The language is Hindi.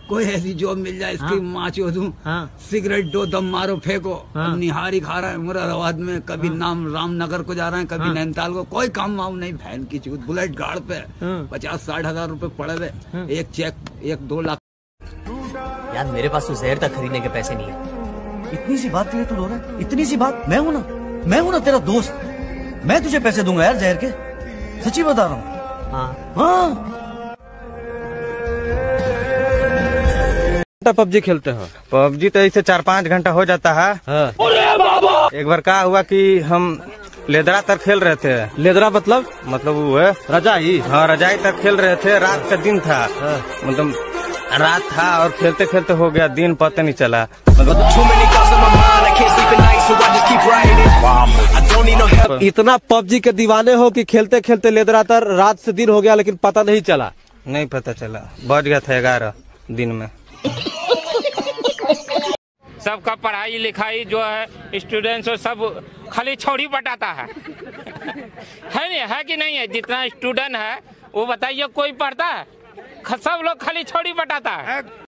कोई ऐसी जॉब मिल जाए इसकी माँ चो दूं। सिगरेट दो, दम मारो, फेंको। निहारी खा रहा है मुरादाबाद में, कभी नाम रामनगर को जा रहे हैं, कभी नैनीताल को। कोई काम वाम नहीं, बहन की चूत। बुलेट गाड़ पे 50-60 हजार रुपए पड़े हुए, एक चेक 1-2 लाख। यार मेरे पास तो जहर तक खरीदने के पैसे नहीं है। इतनी सी बात के लिए तू रो रहा है? इतनी सी बात? मैं हूं ना तेरा दोस्त। मैं तुझे पैसे दूंगा यार जहर के, सच्ची बता रहा हूँ। हाँ पबजी खेलते हो? पबजी तो ऐसे 4-5 घंटा हो जाता है। एक बार क्या हुआ कि हम लेदरा तक खेल रहे थे। लेदरा मतलब वो है रजाई। हाँ, रजाई तक खेल रहे थे। रात का दिन था, मतलब रात था और खेलते खेलते हो गया दिन, पता नहीं चला। इतना पबजी के दीवाने हो कि खेलते खेलते लेदरा तर रात से दिन हो गया लेकिन पता नहीं चला? नहीं पता चला, बज गया था 11 दिन में। सबका पढ़ाई लिखाई जो है स्टूडेंट्स सब खाली छौड़ी बटाता है नहीं है कि नहीं है? जितना स्टूडेंट है वो बताइए, कोई पढ़ता है? सब लोग खाली छौड़ी बटाता है।